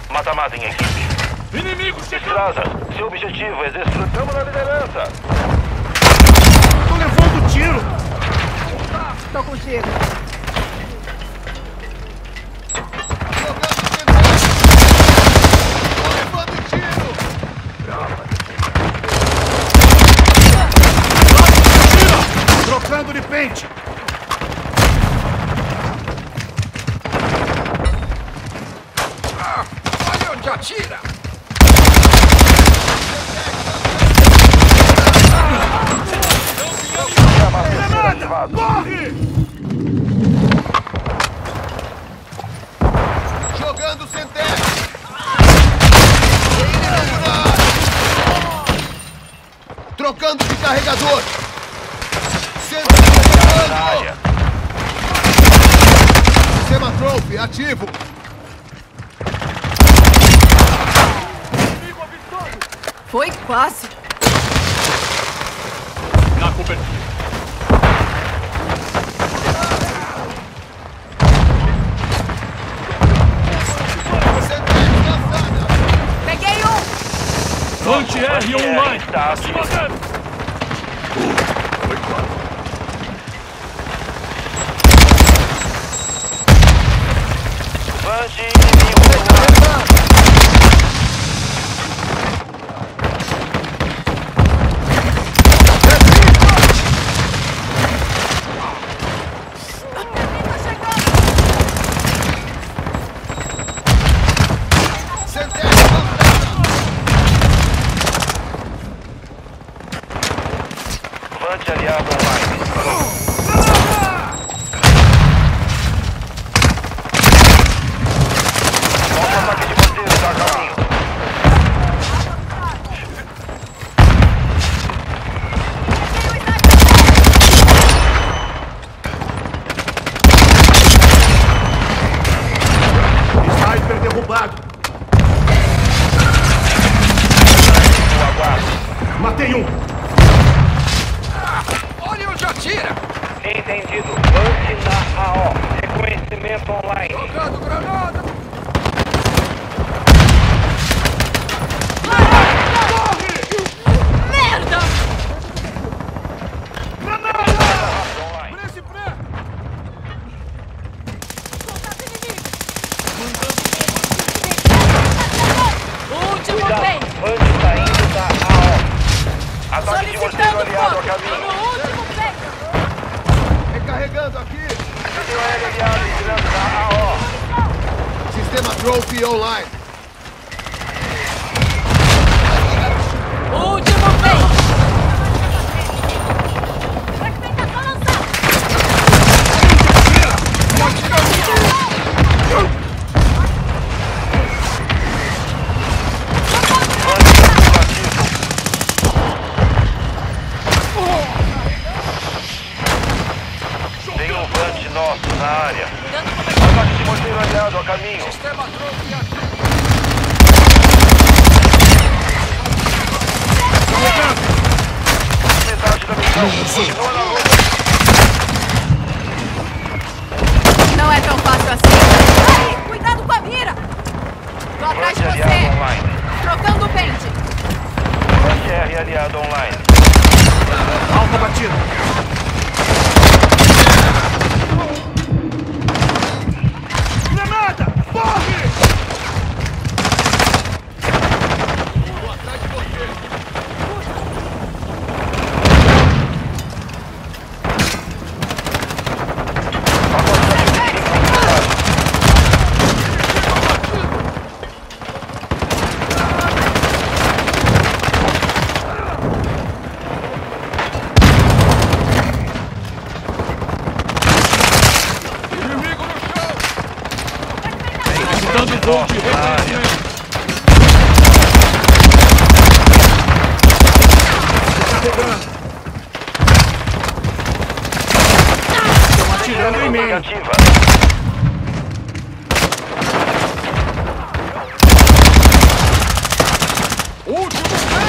Mata-mata em equipe. Inimigo chegando! Estrada, seu objetivo é desfrutamos da liderança. Tô levando tiro! Tô contigo. Tô levando tiro! Trocando de pente! Olha onde atira! Granada! Corre! Jogando centésimo! Trocando de carregador! Centésimo! Sematrope ativo! Foi quase. Na cobertura. Peguei um! Anti-R online! Está Se você... Foi quase. Vante inimigo. Vante aliado online. Nosso ataque de bandeira está a caminho. Sniper derrubado. Matei um. Olha onde atira. Entendido. Vante na AO. Reconhecimento online. Jogando granada. Merda! Granada! Presse pré! Último Cuidado. bem! Vante está indo da AO. Ataque de morteiro aliado a caminho. No último bem! Recarregando aqui. Vídeo aéreo aliado tirando da AO. Sistema Trophy online. Último bem! Fragmentação lançada! Tem um vante nosso na área. Ataque de morteiro aliado a caminho. Sistema Trophy ativo. Metade da missão. Continua na luta. Não é tão fácil assim. Ai, cuidado com a mira! Tô atrás de Vante aliado você! online. Trocando o pente! Vante R aliado online. Alta batida. Granada! Corre! Vou atrás de você. Dando gol de reconhecimento. Estão atirando em mim. Negativa. Último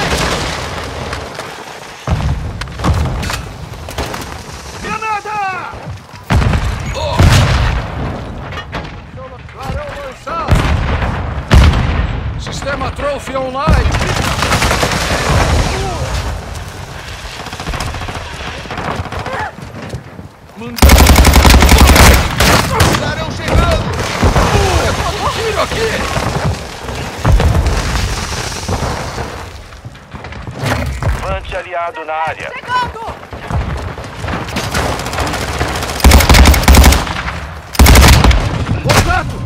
granada! Clarão lançado! Trophy online. Estarão chegando! Tiro aqui! Vante aliado na área. Chegando! Contato!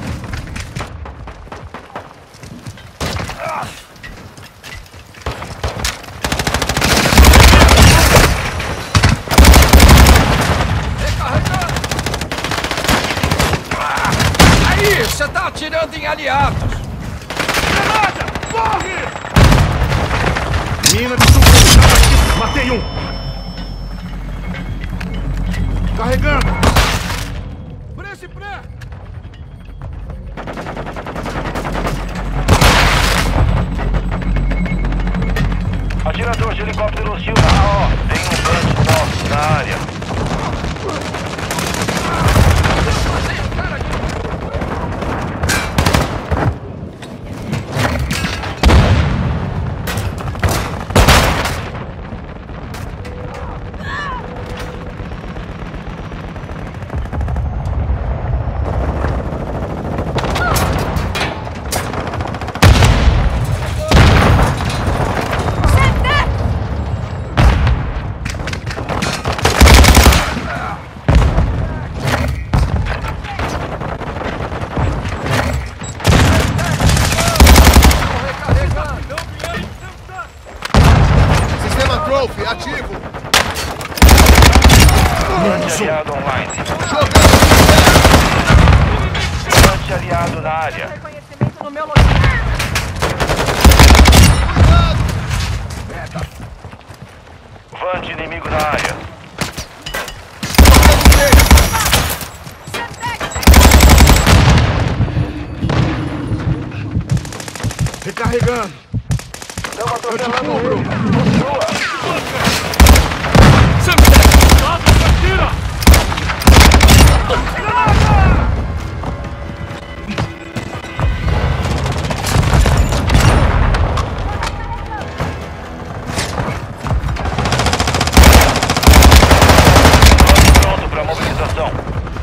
Recarregando! Aí, você tá atirando em aliados! Granada! Corre! Mina de supermercado aqui! Matei um! Carregando! Presse pré! Atirador de helicóptero hostil na AO. Tem um vante nosso na área. Sistema Trophy ativo! Vante aliado online. Jogando! Vante aliado na área. Reconhecimento no meu local. Vante inimigo na área. Recarregando! Eu te cubro! Pronto para mobilização.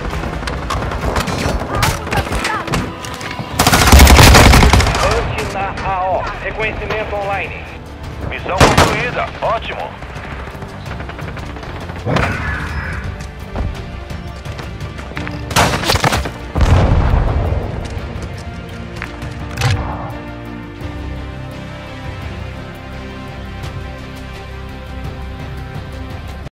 Vante na AO. Reconhecimento online. Missão concluída. Ótimo.